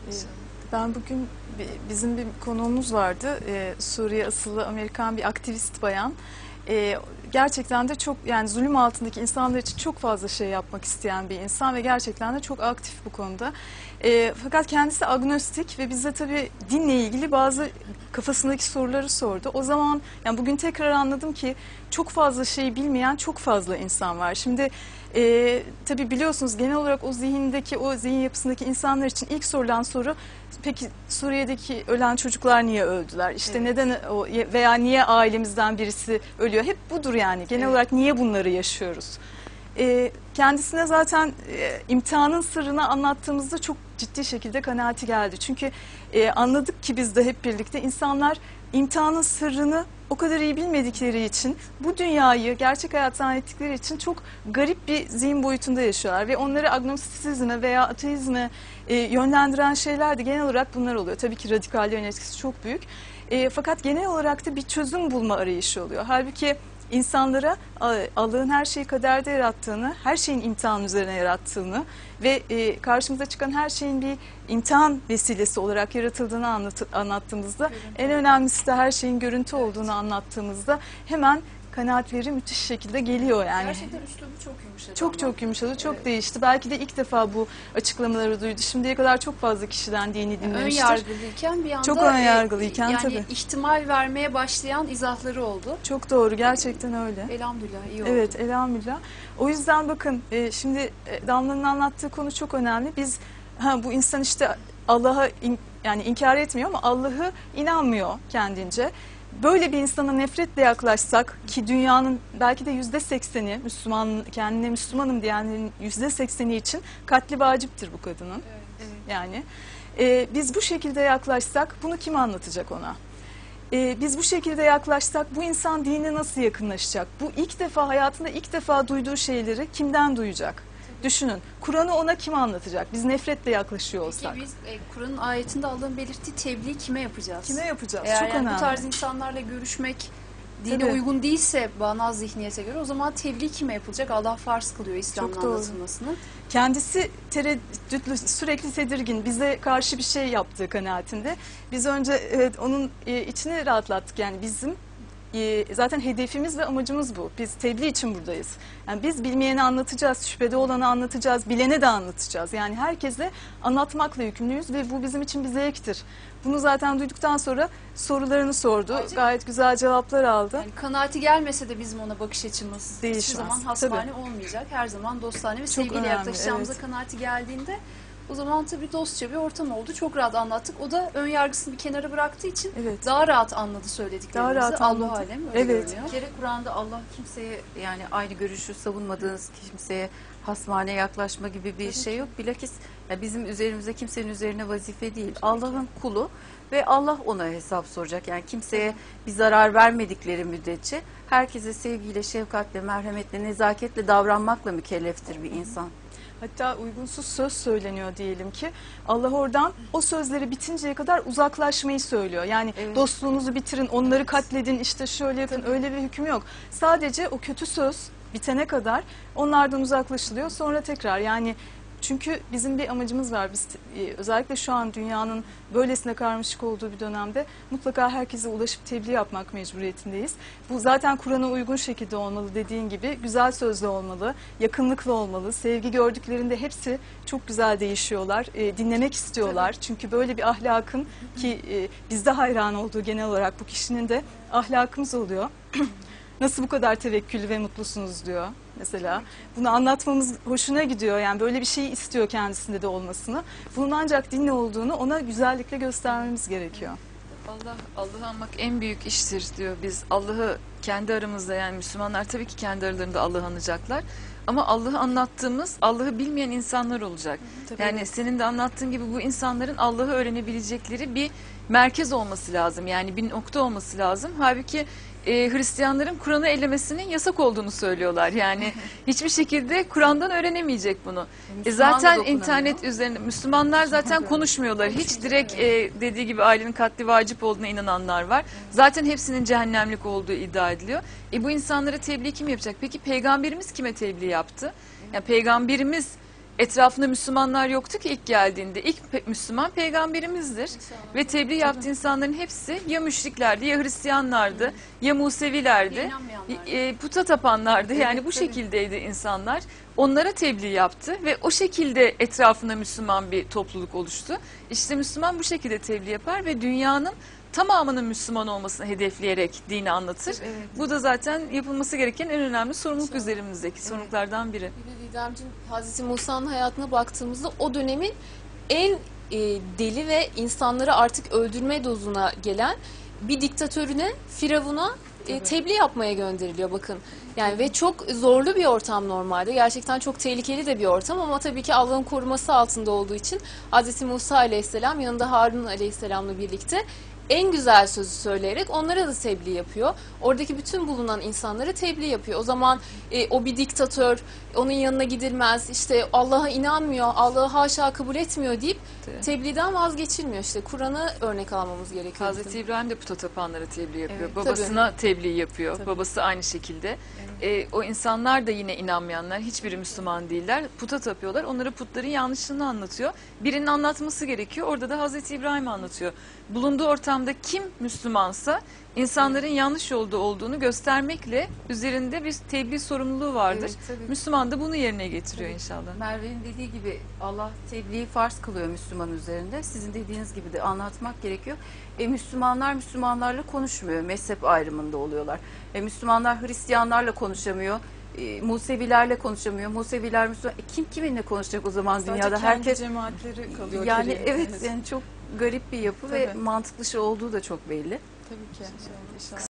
Ben bugün bizim bir konuğumuz vardı. Suriye asıllı Amerikan bir aktivist bayan. Gerçekten de çok, yani zulüm altındaki insanlar için çok fazla şey yapmak isteyen bir insan ve gerçekten de çok aktif bu konuda. Fakat kendisi agnostik ve bize tabii dinle ilgili bazı kafasındaki soruları sordu. O zaman yani bugün tekrar anladım ki çok fazla şey bilmeyen çok fazla insan var. Şimdi tabii biliyorsunuz genel olarak o zihindeki, o zihin yapısındaki insanlar için ilk sorulan soru, peki Suriye'deki ölen çocuklar niye öldüler? İşte Evet. neden o veya niye ailemizden birisi ölüyor? Hep budur yani. Genel Evet. olarak niye bunları yaşıyoruz? Kendisine zaten imtihanın sırrını anlattığımızda çok ciddi şekilde kanaati geldi. Çünkü anladık ki biz de hep birlikte insanlar imtihanın sırrını o kadar iyi bilmedikleri için, bu dünyayı gerçek hayat zannettikleri için çok garip bir zihin boyutunda yaşıyorlar. Ve onları agnostisizme veya ateizme yönlendiren şeyler de genel olarak bunlar oluyor. Tabii ki radikallerin etkisi çok büyük. Fakat genel olarak da bir çözüm bulma arayışı oluyor. Halbuki insanlara Allah'ın her şeyi kaderde yarattığını, her şeyin imtihan üzerine yarattığını ve karşımıza çıkan her şeyin bir imtihan vesilesi olarak yaratıldığını anlattığımızda, en önemlisi de her şeyin görüntü olduğunu anlattığımızda hemen kanaatleri müthiş şekilde geliyor yani. Gerçekten üslubu çok yumuşadı. Çok yumuşadı, çok Evet. değişti. Belki de ilk defa bu açıklamaları duydu. Şimdiye kadar çok fazla kişiden dini Ön dinlemiştir. yargılıyken bir anda Çok ön yargılıyken yani tabii. ihtimal vermeye başlayan izahları oldu. Çok doğru, gerçekten öyle. Elhamdülillah iyi oldu. Evet, elhamdülillah. O yüzden bakın, şimdi Damla'nın anlattığı konu çok önemli. Biz bu insan işte Allah'a yani inkar etmiyor ama Allah'ı inanmıyor kendince. Böyle bir insana nefretle yaklaşsak, ki dünyanın belki de %80'i Müslüman, kendine Müslümanım diyenlerin %80'i için katli vaciptir bu kadının. Evet. Yani biz bu şekilde yaklaşsak bunu kim anlatacak ona? Biz bu şekilde yaklaşsak bu insan dine nasıl yakınlaşacak? Bu ilk defa, hayatında ilk defa duyduğu şeyleri kimden duyacak? Düşünün, Kur'an'ı ona kim anlatacak? Biz nefretle yaklaşıyor olsak. Peki biz Kur'an'ın ayetinde Allah'ın belirttiği tebliği kime yapacağız? Kime yapacağız? Eğer Çok yani önemli. bu tarz insanlarla görüşmek dine Tabii. uygun değilse bağnaz zihniyete göre, o zaman tebliğ kime yapılacak? Allah farz kılıyor İslam'ın Çok doğru. anlatılmasını. Kendisi tereddütlü, sürekli tedirgin, bize karşı bir şey yaptığı kanaatinde. Biz önce onun içini rahatlattık. Yani bizim zaten hedefimiz ve amacımız bu. Biz tebliğ için buradayız. Yani biz bilmeyeni anlatacağız, şüphede olanı anlatacağız, bilene de anlatacağız. Yani herkese anlatmakla yükümlüyüz ve bu bizim için bir zevktir. Bunu zaten duyduktan sonra sorularını sordu. Ayrıca- Gayet güzel cevaplar aldı. Yani kanaati gelmese de bizim ona bakış açımız hiçbir Değişmez. zaman hasmane olmayacak. Her zaman dostane ve sevgiyle önemli, yaklaşacağımıza evet. kanaati geldiğinde, o zaman tabii dostça bir ortam oldu. Çok rahat anlattık. O da ön yargısını bir kenara bıraktığı için Evet. daha rahat anladı söylediklerimizi. Daha rahat Allah anladı. alem öyle Evet. görünüyor. Bir kere Kur'an'da Allah kimseye, yani aynı görüşü savunmadığınız kimseye hasmane yaklaşma gibi bir şey yok. Bilakis ya bizim üzerimize, kimsenin üzerine vazife değil. Allah'ın kulu ve Allah ona hesap soracak. Yani kimseye bir zarar vermedikleri müddetçe herkese sevgiyle, şefkatle, merhametle, nezaketle davranmakla mükelleftir bir insan. Hatta uygunsuz söz söyleniyor diyelim ki, Allah oradan o sözleri bitinceye kadar uzaklaşmayı söylüyor. Yani Evet. dostluğunuzu bitirin, onları katledin, işte şöyle yapın, öyle bir hüküm yok. Sadece o kötü söz bitene kadar onlardan uzaklaşılıyor, sonra tekrar yani. Çünkü bizim bir amacımız var. Biz özellikle şu an dünyanın böylesine karmaşık olduğu bir dönemde mutlaka herkese ulaşıp tebliğ yapmak mecburiyetindeyiz. Bu zaten Kur'an'a uygun şekilde olmalı, dediğin gibi güzel sözlü olmalı, yakınlıklı olmalı. Sevgi gördüklerinde hepsi çok güzel değişiyorlar, dinlemek istiyorlar. Çünkü böyle bir ahlakın, ki bizde hayran olduğu genel olarak bu kişinin de ahlakımız oluyor. Nasıl bu kadar tevekküllü ve mutlusunuz diyor mesela. Bunu anlatmamız hoşuna gidiyor. Yani böyle bir şeyi istiyor kendisinde de olmasını. Bunun ancak dinle olduğunu ona güzellikle göstermemiz gerekiyor. Allah'ı anmak en büyük iştir diyor. Biz Allah'ı kendi aramızda, yani Müslümanlar tabii ki kendi aralarında Allah'ı anacaklar. Ama Allah'ı anlattığımız, Allah'ı bilmeyen insanlar olacak. Tabii. Yani senin de anlattığın gibi bu insanların Allah'ı öğrenebilecekleri bir merkez olması lazım. Yani bir nokta olması lazım. Halbuki Hristiyanların Kur'an'ı ellemesinin yasak olduğunu söylüyorlar. Yani hiçbir şekilde Kur'an'dan öğrenemeyecek bunu. Müslüman da Zaten dokunamıyor. internet üzerinde Müslümanlar zaten konuşmuyorlar. Hiç direkt dediği gibi ailenin katli vacip olduğuna inananlar var. Zaten hepsinin cehennemlik olduğu iddia ediliyor. Bu insanlara tebliğ kim yapacak? Peki peygamberimiz kime tebliğ yaptı? Yani peygamberimiz etrafında Müslümanlar yoktu ki ilk geldiğinde. İlk Müslüman peygamberimizdir. Ve tebliğ yaptığı insanların hepsi ya müşriklerdi, ya Hristiyanlardı, ya Musevilerdi, İnanmayanlar. puta tapanlardı. Evet, Yani bu tabii. şekildeydi insanlar. Onlara tebliğ yaptı ve o şekilde etrafında Müslüman bir topluluk oluştu. İşte Müslüman bu şekilde tebliğ yapar ve dünyanın tamamının Müslüman olmasını hedefleyerek dini anlatır. Evet. Bu da zaten yapılması gereken en önemli sorumluluk üzerimizdeki sorumluluklardan biri. Bir de Didemciğim, Hazreti Musa'nın hayatına baktığımızda o dönemin en deli ve insanları artık öldürme dozuna gelen bir diktatörüne, Firavun'a tebliğ yapmaya gönderiliyor bakın. Yani ve çok zorlu bir ortam normalde. Gerçekten çok tehlikeli de bir ortam ama tabii ki Allah'ın koruması altında olduğu için Hazreti Musa Aleyhisselam yanında Harun Aleyhisselam'la birlikte en güzel sözü söyleyerek onlara da tebliğ yapıyor. Oradaki bütün bulunan insanlara tebliğ yapıyor. O zaman o bir diktatör, onun yanına gidilmez, işte Allah'a inanmıyor, Allah'ı haşa kabul etmiyor deyip Evet. tebliğden vazgeçilmiyor. İşte Kur'an'ı örnek almamız gerekiyor. Hazreti İbrahim de puta tapanlara tebliğ yapıyor. Evet, Babasına tebliğ yapıyor. Tabii. Babası aynı şekilde. O insanlar da yine inanmayanlar. Hiçbiri Müslüman değiller. Puta tapıyorlar. Onlara putların yanlışlığını anlatıyor. Birinin anlatması gerekiyor. Orada da Hazreti İbrahim anlatıyor. Bulunduğu ortamda kim Müslümansa insanların yanlış yolda olduğunu göstermekle üzerinde bir tebliğ sorumluluğu vardır. Evet, tabii. Müslüman da bunu yerine getiriyor inşallah. Merve'nin dediği gibi Allah tebliği farz kılıyor Müslüman üzerinde. Sizin dediğiniz gibi de anlatmak gerekiyor. Müslümanlar Müslümanlarla konuşmuyor. Mezhep ayrımında oluyorlar. Müslümanlar Hristiyanlarla konuşamıyor. Musevilerle konuşamıyor. Museviler Müslüman. Kim kiminle konuşacak o zaman Sadece dünyada? kendi Herkes cemaatleri kalıyor. yani geriye. evet, yani çok garip bir yapı ve Tabii. mantıklı şey olduğu da çok belli. Tabii ki. İnşallah.